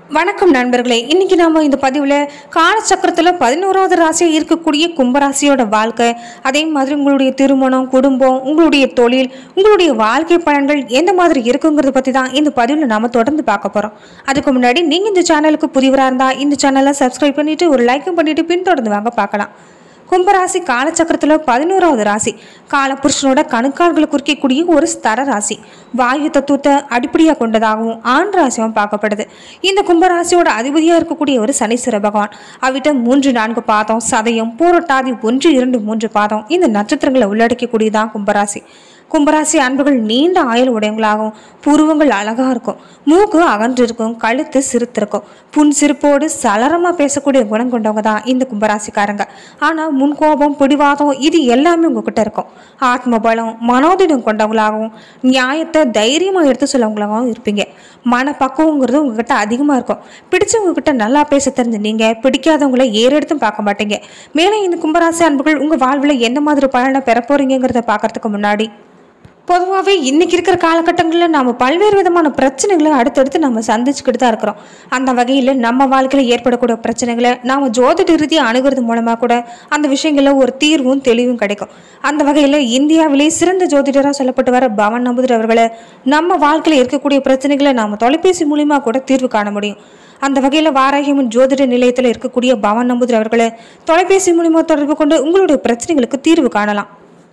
வணக்கம் நண்பர்களே. இன்னைக்கு நாம இந்த பதிவில் காலச்சக்கரத்தில் 11வது ராசியாக இருக்கக்கூடிய கும்பராசியோட வாழ்க்கை, அதே மாதிரி உங்களுடைய திருமணம், குடும்பம், உங்களுடைய தொழில், உங்களுடைய வாழ்க்கை பலன்கள் எந்த மாதிரி இருக்குங்கிறத பற்றி தான் இந்த பதிவில் நாம தொடர்ந்து பார்க்க போகிறோம். அதுக்கு முன்னாடி நீங்கள் இந்த சேனலுக்கு புதியவராக இருந்தால் இந்த சேனலை சப்ஸ்கிரைப் பண்ணிட்டு ஒரு லைக்கும் பண்ணிட்டு பின்தொடர்ந்து வாங்க பார்க்கலாம். கும்பராசி காலச்சக்கரத்தில் 11வது ராசி. காலபுருஷனோட கணுக்கால்களை குறிக்கக்கூடிய ஒரு ஸ்தர ராசி. வாயு தத்துவத்தை அடிப்படையாக கொண்டதாகவும் ஆண் ராசியாகவும் பார்க்கப்படுது. இந்த கும்பராசியோட அதிபதியாக இருக்கக்கூடிய ஒரு சனீஸ்வர பகவான். அவிட்ட 3, 4 பாதம், சதயம், பூரட்டாதி 1, 2, 3 பாதம் இந்த நட்சத்திரங்களை உள்ளடக்கக்கூடியதான் கும்பராசி. கும்பராசி அன்புகள் நீண்ட ஆயுள் உடையவங்களாகவும், புருவங்கள் அழகா இருக்கும், மூக்கு அகன்றிருக்கும், கழுத்து சிறுத்திருக்கும், புன் சிரிப்போடு சலரமா பேசக்கூடிய குணம் கொண்டவங்க தான் இந்த கும்பராசிக்காரங்க. ஆனா முன்கோபம், பிடிவாதம் இது எல்லாமே உங்ககிட்ட இருக்கும். ஆத்மபலம், மனோதிடம் கொண்டவங்களாகவும், நியாயத்தை தைரியமா எடுத்து சொல்லவங்களாகவும் இருப்பீங்க. மனப்பக்குவங்கிறது உங்ககிட்ட அதிகமா இருக்கும். பிடிச்சவங்க கிட்ட நல்லா பேச தெரிஞ்சு நீங்க பிடிக்காதவங்களை ஏறெடுத்தும் பார்க்க மாட்டீங்க. மேலும் இந்த கும்பராசி அன்புகள் உங்க வாழ்வில் எந்த மாதிரி பலனை பெற போறீங்கிறத பார்க்கறதுக்கு முன்னாடி, பொதுவாகவே இன்னைக்கு இருக்கிற காலகட்டங்களில் நாம் பல்வேறு விதமான பிரச்சனைகளை அடுத்தடுத்து நம்ம சந்திச்சுக்கிட்டு தான் இருக்கிறோம். அந்த வகையில் நம்ம வாழ்க்கையில் ஏற்படக்கூடிய பிரச்சனைகளை நாம் ஜோதிட ரீதியாக அணுகிறது மூலமாக கூட அந்த விஷயங்களில் ஒரு தீர்வும் தெளிவும் கிடைக்கும். அந்த வகையில் இந்தியாவிலே சிறந்த ஜோதிடராக சொல்லப்பட்டு வர பவன் நம்பூதிரி அவர்களை நம்ம வாழ்க்கையில் இருக்கக்கூடிய பிரச்சனைகளை நாம் தொலைபேசி மூலியமாக கூட தீர்வு காண முடியும். அந்த வகையில் வாராகியம்மன் ஜோதிட நிலையத்தில் இருக்கக்கூடிய பவன் நம்பூதிரி அவர்களை தொலைபேசி மூலியமாக தொடர்பு கொண்டு உங்களுடைய பிரச்சனைகளுக்கு தீர்வு காணலாம்.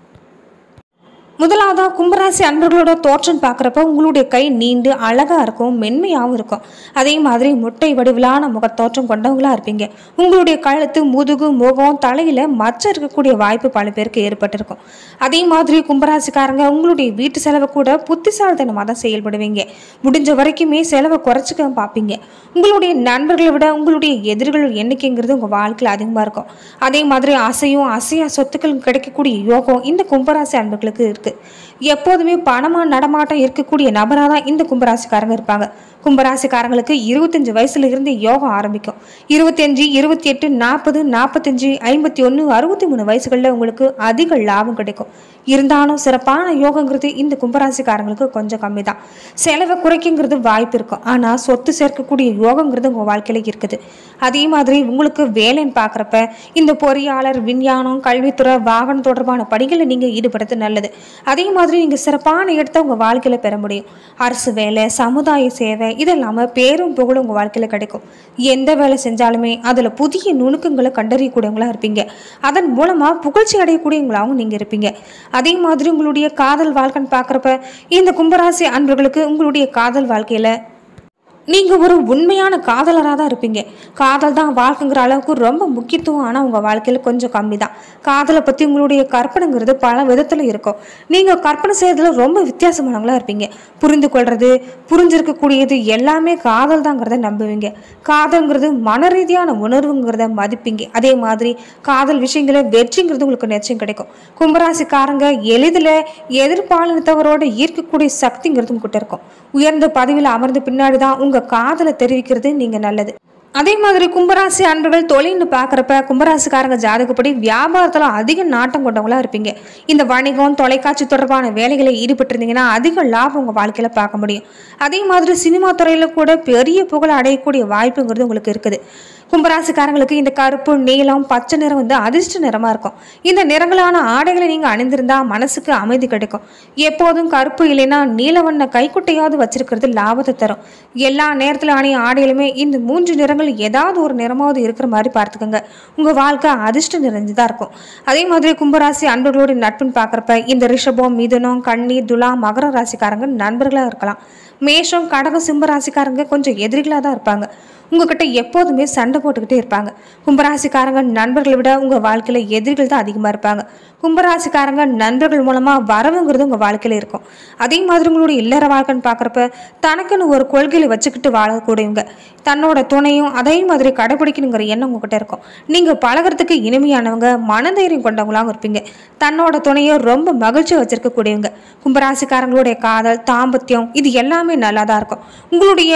முதலாவதா கும்பராசி அன்பர்களோட தோற்றம் பார்க்குறப்ப உங்களுடைய கை நீண்டு அழகா இருக்கும், மென்மையாகவும் இருக்கும். அதே மாதிரி முட்டை வடிவிலான முகத்தோற்றம் கொண்டவங்களா இருப்பீங்க. உங்களுடைய கழுத்து, முதுகு, முகம், தலையில மச்சம் இருக்கக்கூடிய வாய்ப்பு பல பேருக்கு ஏற்பட்டிருக்கும். அதே மாதிரி கும்பராசிக்காரங்க உங்களுடைய வீட்டு செலவை கூட புத்திசாலித்தனமாக தான் செயல்படுவீங்க. முடிஞ்ச வரைக்குமே செலவை குறைச்சிக்க பார்ப்பீங்க. உங்களுடைய நண்பர்களை விட உங்களுடைய எதிரிகள் எண்ணிக்கைங்கிறது உங்கள் வாழ்க்கையில் அதிகமாக இருக்கும். அதே மாதிரி அசையும் அசையா சொத்துக்கள் கிடைக்கக்கூடிய யோகம் இந்த கும்பராசி அன்பர்களுக்கு இருக்கு. எப்போதுமே பணமா நடமாட்டம் இருக்கக்கூடிய நபராக தான் இந்த கும்பராசிக்காரங்க இருப்பாங்க. கும்பராசிக்காரங்களுக்கு 25 வயசுல இருந்து யோகம் ஆரம்பிக்கும். 25, 28, 40, 45, 51, 63 வயசுகளில் உங்களுக்கு அதிக லாபம் கிடைக்கும். இருந்தாலும் சிறப்பான யோகங்கிறது இந்த கும்பராசிக்காரங்களுக்கு கொஞ்சம் கம்மி தான். செலவை குறைக்குங்கிறது வாய்ப்பு இருக்கும். ஆனால் சொத்து சேர்க்கக்கூடிய யோகங்கிறது உங்கள் வாழ்க்கையில இருக்குது. அதே மாதிரி உங்களுக்கு வேலைன்னு பார்க்குறப்ப இந்த பொறியாளர், விஞ்ஞானம், கல்வித்துறை, வாகனம் தொடர்பான பணிகளில் நீங்கள் ஈடுபடுறது நல்லது. அதே மாதிரி நீங்கள் சிறப்பான இடத்தை உங்கள் வாழ்க்கையில் பெற முடியும். அரசு வேலை, சமுதாய சேவை இதெல்லாம பேரும் புகழும் உங்கள் வாழ்க்கையில் கிடைக்கும். எந்த வேலை செஞ்சாலுமே அதில் புதிய நுணுக்கங்களை கண்டறியக்கூடியவங்களா இருப்பீங்க. அதன் மூலமாக புகழ்ச்சி அடையக்கூடியவங்களாகவும் நீங்கள் இருப்பீங்க. அதே மாதிரி உங்களுடைய காதல் வாழ்க்கைன்னு பார்க்குறப்ப இந்த கும்பராசி அன்பர்களுக்கு உங்களுடைய காதல் வாழ்க்கையில் நீங்கள் ஒரு உண்மையான காதலராக தான் இருப்பீங்க. காதல் தான் வாழ்க்கைங்கிற அளவுக்கு ரொம்ப முக்கியத்துவம். ஆனால் உங்கள் வாழ்க்கையில் கொஞ்சம் கம்மி தான். காதலை பற்றி உங்களுடைய கற்பனைங்கிறது பல விதத்தில் இருக்கும். நீங்கள் கற்பனை செய்யறதுல ரொம்ப வித்தியாசமானவங்களா இருப்பீங்க. புரிந்து கொள்வது, புரிஞ்சிருக்கக்கூடியது எல்லாமே காதல் தாங்கிறத நம்புவீங்க. காதல்ங்கிறது மன ரீதியான உணர்வுங்கிறத மதிப்பீங்க. அதே மாதிரி காதல் விஷயங்கள வெற்றிங்கிறது உங்களுக்கு நிச்சயம் கிடைக்கும். கும்பராசிக்காரங்க எளிதில் எதிர்பாலினத்தவரோட ஈர்க்கக்கூடிய சக்திங்கிறது உங்ககிட்ட இருக்கும். உயர்ந்த பதவியில் அமர்ந்த பின்னாடி தான் உங்க காதலை தெரிவிக்கிறது நீங்க நல்லது. அதே மாதிரி கும்பராசி அன்பர்கள் தொழில்னு பார்க்குறப்ப கும்பராசிக்காரங்க ஜாதகப்படி வியாபாரத்தில் அதிக நாட்டம் கொண்டவங்களா இருப்பீங்க. இந்த வணிகம், தொலைக்காட்சி தொடர்பான வேலைகளை ஈடுபட்டிருந்தீங்கன்னா அதிக லாபம் உங்கள் வாழ்க்கையில் பார்க்க முடியும். அதே மாதிரி சினிமா துறையில் கூட பெரிய புகழ் அடையக்கூடிய வாய்ப்புங்கிறது உங்களுக்கு இருக்குது. கும்பராசிக்காரங்களுக்கு இந்த கருப்பு, நீலம், பச்சை நிறம் அதிர்ஷ்ட நிறமாக இருக்கும். இந்த நிறங்களான ஆடைகளை நீங்கள் அணிந்திருந்தா மனசுக்கு அமைதி கிடைக்கும். எப்போதும் கருப்பு இல்லைன்னா நீலவண்ண கைக்குட்டையாவது வச்சிருக்கிறது லாபத்தை தரும். எல்லா நேரத்தில் அணிய ஆடையிலுமே இந்த 3 நிறங்கள் ஏதாவது ஒரு நிறமாவது இருக்கிற மாதிரி பார்த்துக்கோங்க. உங்கள் வாழ்க்கை அதிர்ஷ்ட நிறைஞ்சுதான் இருக்கும். அதே மாதிரி கும்பராசி அன்பர்களோட நட்புன்னு பார்க்குறப்ப இந்த ரிஷபம், மிதுனம், கன்னி, துலா, மகர ராசிக்காரங்க நண்பர்களாக இருக்கலாம். மேஷம், கடகம், சிம்ம ராசிக்காரங்க கொஞ்சம் எதிரிகளாக தான் இருப்பாங்க. உங்ககிட்ட எப்போதுமே சண்டை போட்டுக்கிட்டே இருப்பாங்க. கும்பராசிக்காரங்க நண்பர்களை விட உங்கள் வாழ்க்கையில் எதிரிகள் தான் அதிகமாக இருப்பாங்க. கும்பராசிக்காரங்க நண்பர்கள் மூலமாக வரவுங்கிறது உங்கள் வாழ்க்கையில் இருக்கும். அதே மாதிரி உங்களுடைய இல்லற வாழ்க்கைன்னு பார்க்குறப்ப தனக்குன்னு ஒரு கொள்கையை வச்சுக்கிட்டு வாழக்கூடியவங்க. தன்னோட துணையும் அதே மாதிரி கடைபிடிக்கணுங்கிற எண்ணம் உங்ககிட்ட இருக்கும். நீங்கள் பழகிறதுக்கு இனிமையானவங்க, மனதைரியம் கொண்டவங்களாகவும் இருப்பீங்க. தன்னோட துணையை ரொம்ப மகிழ்ச்சியாக வச்சிருக்கக்கூடியவங்க. கும்பராசிக்காரங்களுடைய காதல், தாம்பத்தியம் இது எல்லாமே நல்லா தான் இருக்கும். உங்களுடைய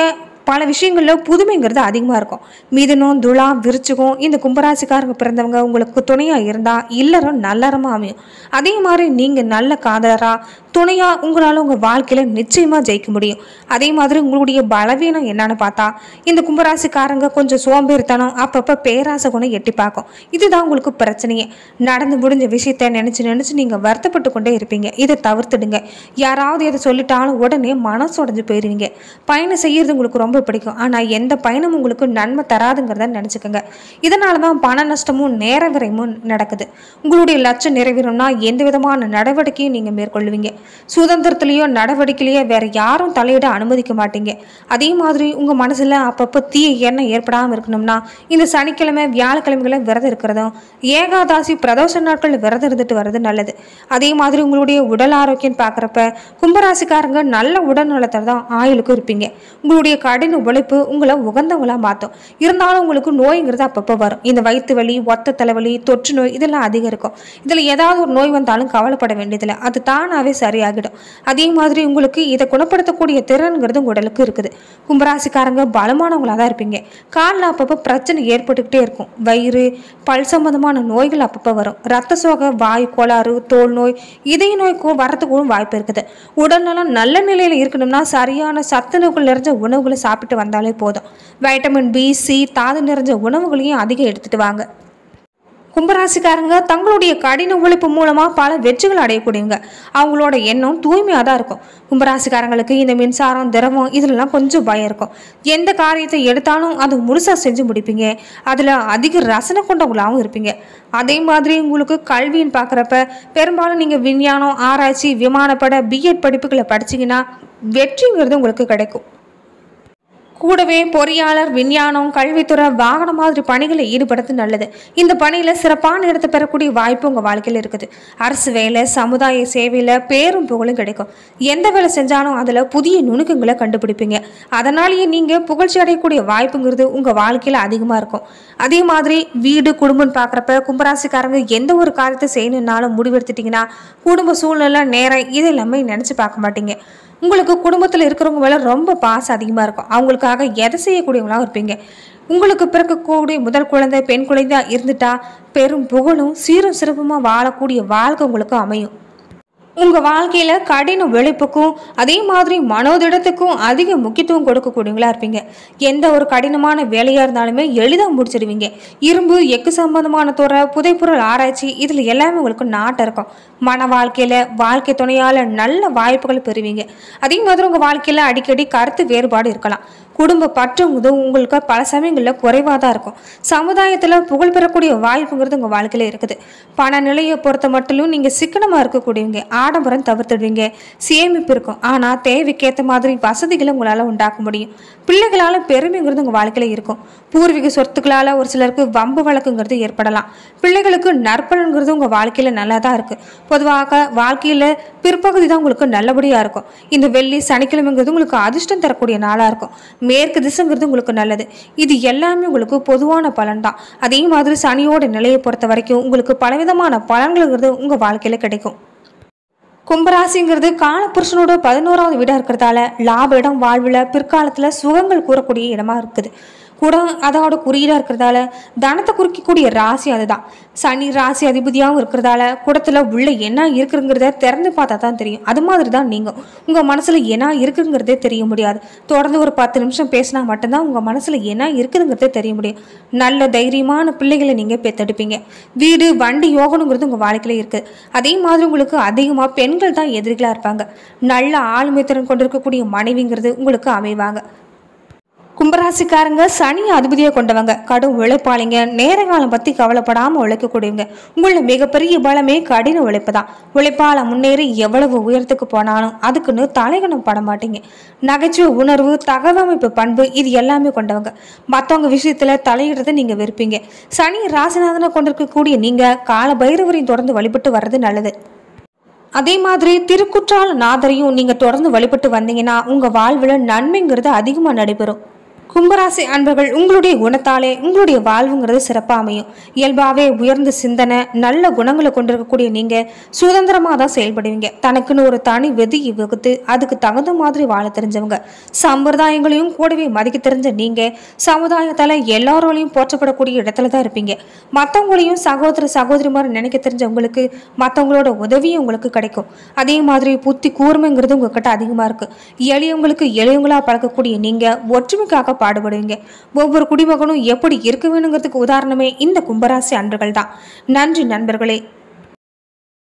பல விஷயங்களில் புதுமைங்கிறது அதிகமாக இருக்கும். மிதுனம், துலாம், விருச்சிகம் இந்த கும்பராசிக்காரங்க பிறந்தவங்க உங்களுக்கு துணையாக இருந்தால் இல்லறம் நல்லறமாக அமையும். அதே மாதிரி நீங்கள் நல்ல காதலராக துணையாக உங்களால் உங்கள் வாழ்க்கையில் நிச்சயமாக ஜெயிக்க முடியும். அதே மாதிரி உங்களுடைய பலவீனம் என்னன்னு பார்த்தா இந்த கும்பராசிக்காரங்க கொஞ்சம் சோம்பேறித்தனம், அப்பப்போ பேராசை குணம் எட்டி பார்க்கும். இதுதான் உங்களுக்கு பிரச்சனையே. நடந்து முடிஞ்ச விஷயத்த நினச்சி நீங்கள் வருத்தப்பட்டு கொண்டே இருப்பீங்க. இதை தவிர்த்துடுங்க. யாராவது எதை சொல்லிட்டாலும் உடனே மனசு உடைஞ்சு போயிடுவீங்க. பயணம் செய்யறது உங்களுக்கு ரொம்ப பிடிக்கும், ஆனால் எந்த பயணம் உங்களுக்கு நன்மை தராதுங்கிறத நினச்சிக்கோங்க. இதனால தான் பண நஷ்டமும் நேர விரயமும் நடக்குது. உங்களுடைய லட்சம் நிறைவேறணும்னா எந்த விதமான நடவடிக்கையும் நீங்கள் மேற்கொள்வீங்க. சுதந்திரத்திலேயோ நடவடிக்கையிலேயோ வேற யாரும் தலையிட அனுமதிக்க மாட்டீங்க. அதே மாதிரி உங்கள் மனசில் அப்பப்போ தீய எண்ணம் ஏற்படாமல் இருக்கணும்னா இந்த சனிக்கிழமை வியாழக்கிழமைகளை விரதம் இருக்கிறதும் ஏகாதாசி பிரதோஷ நாட்கள் விரதம் இருந்துட்டு வர்றது நல்லது. அதே மாதிரி உங்களுடைய உடல் ஆரோக்கியம் பார்க்குறப்ப கும்பராசிக்காரங்க நல்ல உடல் நலத்தை தான் ஆயுளுக்கும் இருப்பீங்க. உங்களுடைய கடின உழைப்பு உங்களை உகந்தவங்களாக மாற்றும். இருந்தாலும் உங்களுக்கு நோய்ங்கிறது அப்பப்போ வரும். இந்த வயிற்று வலி, ஒத்த தலைவலி, தொற்று நோய் இதெல்லாம் அதிகம் இருக்கும். இதில் ஏதாவது ஒரு நோய் வந்தாலும் கவலைப்பட வேண்டியதில்லை, அது தானாகவே சரியாகிடும். அதே மாதிரி உங்களுக்கு இதை குணப்படுத்தக்கூடிய திறன்கிறது உடலுக்கு இருக்குது. கும்பராசிக்காரங்க பலமானவங்களாக தான் இருப்பீங்க. காலில் அப்பப்போ பிரச்சனை ஏற்பட்டுக்கிட்டே இருக்கும். வயிறு, பல் சம்பந்தமான நோய்கள் அப்பப்போ வரும். ரத்த சோகை, வாயு கோளாறு, தோல் நோய், இதய நோய்க்கும் வரத்துக்கும் வாய்ப்பு இருக்குது. உடல்நலம் நல்ல நிலையில் இருக்கணும்னா சரியான சத்துணவுகள் நிறைஞ்ச உணவுகளை சாப்பிட்டு வந்தாலே போதும். வைட்டமின் பி, சி, தாது நிறைஞ்ச உணவுகளையும் அதிகம் எடுத்துட்டு வாங்க. கும்பராசிக்காரங்க தங்களுடைய கடின உழைப்பு மூலமாக பல வெற்றிகள் அடையக்கூடியவங்க. அவங்களோட எண்ணம் தூய்மையாக தான் இருக்கும். கும்பராசிக்காரங்களுக்கு இந்த மின்சாரம், திரவம் இதிலெல்லாம் கொஞ்சம் பயம் இருக்கும். எந்த காரியத்தை எடுத்தாலும் அது முழுசாக செஞ்சு முடிப்பீங்க. அதில் அதிக ரசனை கொண்டவங்களாகவும் இருப்பீங்க. அதே மாதிரி உங்களுக்கு கல்வின்னு பார்க்குறப்ப பெரும்பாலும் நீங்கள் விஞ்ஞானம், ஆராய்ச்சி, விமானப்பட, பிஎட் படிப்புகளை படிச்சிங்கன்னா வெற்றிங்கிறது உங்களுக்கு கிடைக்கும். கூடவே பொறியாளர், விஞ்ஞானம், கல்வித்துறை, வாகனம் மாதிரி பணிகளில் ஈடுபடுறது நல்லது. இந்த பணியில் சிறப்பான இடத்தை பெறக்கூடிய வாய்ப்பு உங்கள் வாழ்க்கையில் இருக்குது. அரசு வேலை, சமுதாய சேவையில் பேரும் புகழும் கிடைக்கும். எந்த வேலை செஞ்சாலும் அதில் புதிய நுணுக்கங்களை கண்டுபிடிப்பீங்க. அதனாலேயே நீங்கள் புகழ்ச்சி அடையக்கூடிய வாய்ப்புங்கிறது உங்கள் வாழ்க்கையில் அதிகமாக இருக்கும். அதே மாதிரி வீடு, குடும்பம்னு பார்க்குறப்ப கும்பராசிக்காரங்க எந்த ஒரு காரியத்தை செய்யணுன்னாலும் முடிவெடுத்துட்டிங்கன்னா குடும்ப சூழ்நிலை, நேரம் இது எல்லாமே நினச்சி பார்க்க மாட்டீங்க. உங்களுக்கு குடும்பத்தில் இருக்கிறவங்க மேலே ரொம்ப பாசம் அதிகமாக இருக்கும். அவங்களுக்காக எதை செய்யக்கூடியவங்களாக இருப்பீங்க. உங்களுக்கு பிறக்கக்கூடிய முதல் குழந்தை பெண் குழந்தையாக இருந்துட்டா பெரும் புகழும் சீரும் சிறப்புமாக வாழக்கூடிய வாழ்க்கை உங்களுக்கு அமையும். உங்கள் வாழ்க்கையில் கடின உழைப்புக்கும் அதே மாதிரி மனோதிடத்துக்கும் அதிக முக்கியத்துவம் கொடுக்கக்கூடியவங்களா இருப்பீங்க. எந்த ஒரு கடினமான வேலையாக இருந்தாலுமே எளிதாக முடிச்சிடுவீங்க. இரும்பு, எஃகு சம்பந்தமான துறை, புதைப்பொருள் ஆராய்ச்சி இதில் எல்லாமே உங்களுக்கு நாட்டம் இருக்கும். மன வாழ்க்கையில் வாழ்க்கை துணையால் நல்ல வாய்ப்புகள் பெறுவீங்க. அதே மாதிரி உங்கள் வாழ்க்கையில் அடிக்கடி கருத்து வேறுபாடு இருக்கலாம். குடும்ப பற்றுங்கிறது உங்களுக்கு பல சமயங்களில் குறைவாக தான் இருக்கும். சமுதாயத்தில் புகழ் பெறக்கூடிய வாய்ப்புங்கிறது உங்கள் வாழ்க்கையில் இருக்குது. பண நிலையை பொறுத்த மட்டும் நீங்கள் சிக்கனமாக இருக்கக்கூடியவங்க. ஆடம்பரம் தவிர்த்துடுவீங்க. சேமிப்பு இருக்கும், ஆனால் தேவைக்கேற்ற மாதிரி வசதிகளை உங்களால் உண்டாக்க முடியும். பிள்ளைகளால் பெருமைங்கிறது உங்கள் வாழ்க்கையில் இருக்கும். பூர்வீக சொத்துக்களால் ஒரு சிலருக்கு வம்பு வழக்குங்கிறது ஏற்படலாம். பிள்ளைகளுக்கு நற்பலன்கிறது உங்கள் வாழ்க்கையில் நல்லா தான் இருக்குது. பொதுவாக வாழ்க்கையில் பிற்பகுதி தான் உங்களுக்கு நல்லபடியாக இருக்கும். இந்த வெள்ளி, சனிக்கிழமைங்கிறது உங்களுக்கு அதிர்ஷ்டம் தரக்கூடிய நாளாக இருக்கும். மேற்கு திசைங்கிறது உங்களுக்கு நல்லது. இது எல்லாமே உங்களுக்கு பொதுவான பலன் தான். அதே மாதிரி சனியோட நிலையை பொறுத்த வரைக்கும் உங்களுக்கு பலவிதமான பலன்கள்ங்கிறது உங்கள் வாழ்க்கையில் கிடைக்கும். கும்பராசிங்கிறது காலபுருஷனோட 11வது வீடாக இருக்கிறதால லாப இடம், வாழ்வில் பிற்காலத்தில் சுகங்கள் கூறக்கூடிய இடமா இருக்குது. கூட அதோட குறியீடாக இருக்கிறதால தனத்தை குறிக்கக்கூடிய ராசி அதுதான். சனி ராசி அதிபதியாகவும் இருக்கிறதால குடத்தில் உள்ள என்ன இருக்குங்கிறத திறந்து பார்த்தா தான் தெரியும். அது மாதிரி தான் நீங்கள் உங்கள் மனசில் என்ன இருக்குங்கிறதே தெரிய முடியாது. தொடர்ந்து ஒரு 10 நிமிஷம் பேசினா மட்டும்தான் உங்கள் மனசில் என்ன இருக்குதுங்கிறதே தெரிய முடியும். நல்ல தைரியமான பிள்ளைகளை நீங்கள் பெற்றெடுப்பீங்க. வீடு, வண்டி யோகனுங்கிறது உங்கள் வாழ்க்கையில் இருக்குது. அதே மாதிரி உங்களுக்கு அதிகமாக பெண்கள் தான் எதிரிகளாக இருப்பாங்க. நல்ல ஆளுமை திறன் கொண்டிருக்கக்கூடிய மனைவிங்கிறது உங்களுக்கு அமைவாங்க. கும்பராசிக்காரங்க சனி அதிபதியை கொண்டவங்க. கடும் உழைப்பாளிங்க. நேர காலம் பற்றி கவலைப்படாமல் உழைக்கக்கூடியவங்க. உங்களோட மிகப்பெரிய பலமே கடின உழைப்பு தான். உழைப்பால் முன்னேறி எவ்வளவு உயரத்துக்கு போனாலும் அதுக்குன்னு தலைகணம் பட மாட்டீங்க. நகைச்சுவை உணர்வு, தகவமைப்பு பண்பு இது எல்லாமே கொண்டவங்க. மற்றவங்க விஷயத்தில் தலையிடுறதை நீங்கள் வெறுப்பீங்க. சனி ராசிநாதனை கொண்டிருக்கக்கூடிய நீங்கள் கால பைரவரையும் தொடர்ந்து வழிபட்டு வர்றது நல்லது. அதே மாதிரி திருக்குற்றால நாதரையும் நீங்கள் தொடர்ந்து வழிபட்டு வந்தீங்கன்னா உங்கள் வாழ்வில் நன்மைங்கிறது அதிகமாக நடைபெறும். கும்பராசி அன்பர்கள் உங்களுடைய குணத்தாலே உங்களுடைய வாழ்வுங்கிறது சிறப்பாக அமையும். இயல்பாகவே உயர்ந்த சிந்தனை நல்ல குணங்களை கொண்டிருக்கக்கூடிய நீங்கள் சுதந்திரமாக தான் செயல்படுவீங்க. தனக்குன்னு ஒரு தனி விதியை வகுத்து அதுக்கு தகுந்த மாதிரி வாழ தெரிஞ்சவங்க. சம்பிரதாயங்களையும் கூடவே மதிக்க தெரிஞ்ச நீங்கள் சமுதாயத்தால் எல்லாரோடையும் போற்றப்படக்கூடிய இடத்துல தான் இருப்பீங்க. மற்றவங்களையும் சகோதர சகோதரி மாதிரி நினைக்க தெரிஞ்சவங்களுக்கு மற்றவங்களோட உதவியும் உங்களுக்கு கிடைக்கும். அதே மாதிரி புத்தி கூர்மைங்கிறது உங்ககிட்ட அதிகமாக இருக்கு. எளியவங்களுக்கு எளியவங்களா பழக்கக்கூடிய நீங்கள் ஒற்றுமைக்காக பாடுபடுவீங்க. ஒவ்வொரு குடிமகனும் எப்படி இருக்க வேணுங்கிறதுக்கு உதாரணமே இந்த கும்பராசி அன்பர்கள் தான். நன்றி நண்பர்களே.